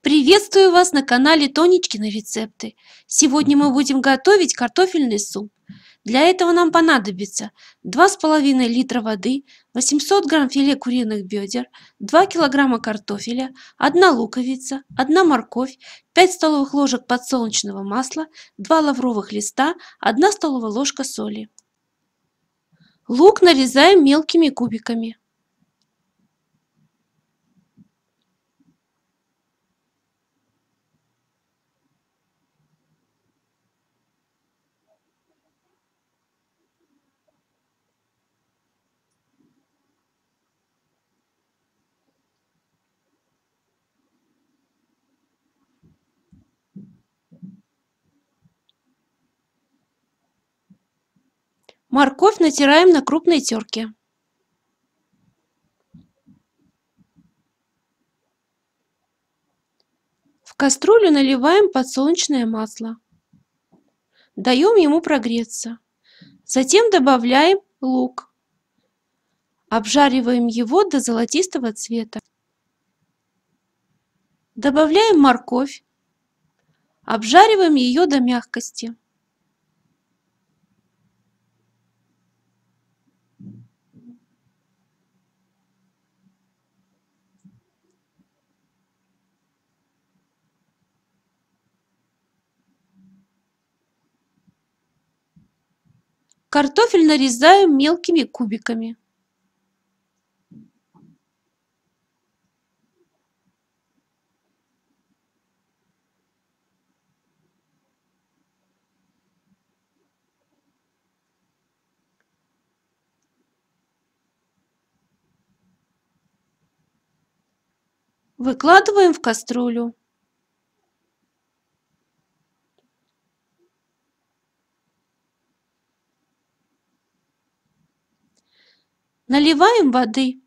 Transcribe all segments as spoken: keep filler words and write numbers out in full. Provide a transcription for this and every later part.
Приветствую вас на канале Тонечкины рецепты. Сегодня мы будем готовить картофельный суп. Для этого нам понадобится два с половиной литра воды, восемьсот грамм филе куриных бедер, два килограмма картофеля, одна луковица, одна морковь, пять столовых ложек подсолнечного масла, два лавровых листа, одна столовая ложка соли. Лук нарезаем мелкими кубиками. Морковь натираем на крупной терке. В кастрюлю наливаем подсолнечное масло. Даем ему прогреться. Затем добавляем лук. Обжариваем его до золотистого цвета. Добавляем морковь. Обжариваем ее до мягкости. Картофель нарезаем мелкими кубиками. Выкладываем в кастрюлю. Наливаем воды.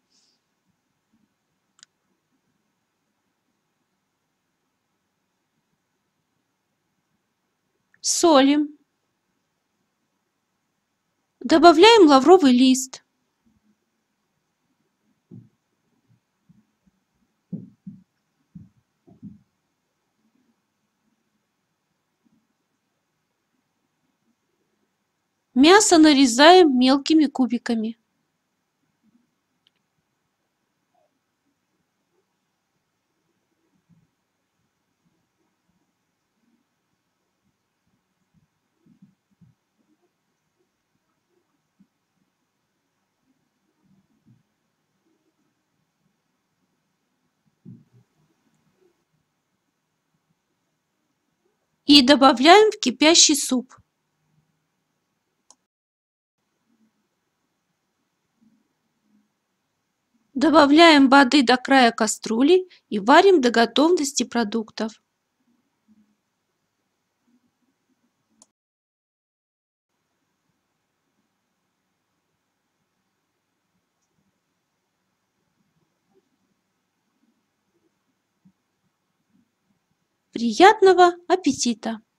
Солим. Добавляем лавровый лист. Мясо нарезаем мелкими кубиками. И добавляем в кипящий суп. Добавляем воды до края кастрюли и варим до готовности продуктов. Приятного аппетита!